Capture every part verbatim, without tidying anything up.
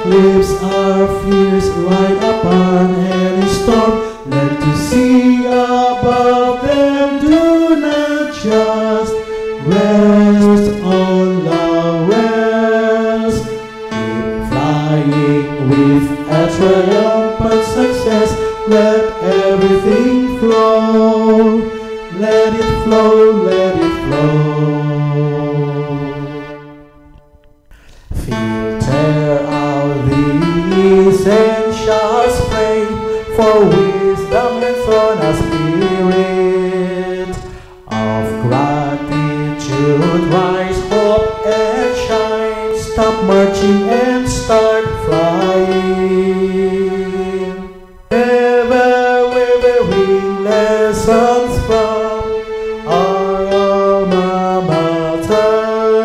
Eclipse are fierce, ride upon any storm. Let the sea above them, do not just rest on laurels. Keep flying with a triumphant success. Let everything flow. Let it flow, let it flow. Filter out the essential spray for wisdom and for a spirit of gratitude. Rise, hope and shine. Stop marching and start flying. Never wavering lessons from our Alma Mater.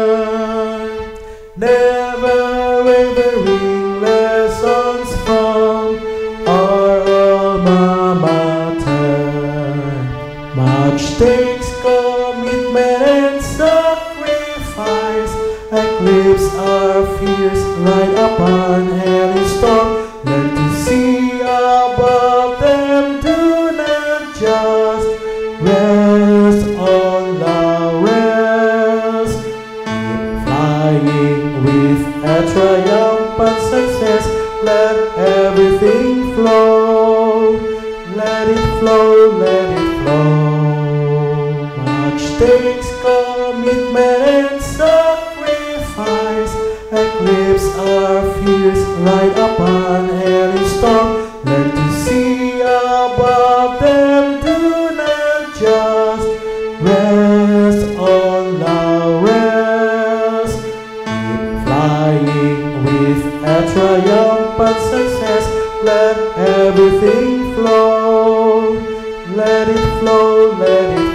Never wavering lessons from our Alma Mater. Much takes commitment and sacrifice. Eclipse are fierce, ride upon any storm. Let the sea above them, do not just rest on laurels. Keep flying with a triumphant success. Let everything flow. Let it flow, let it flow. Much takes commitment and sacrifice. Eclipse are fierce, ride upon any storm. Let the sea above them, do not just rest on laurels. Keep flying with a triumphant success. Let everything flow. Let it flow, let it flow.